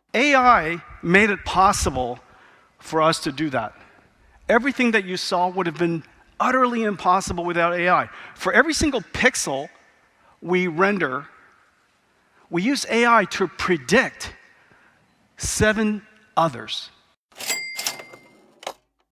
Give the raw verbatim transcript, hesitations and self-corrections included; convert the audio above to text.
A I made it possible for us to do that. Everything that you saw would have been utterly impossible without A I. For every single pixel we render, we use A I to predict seven others.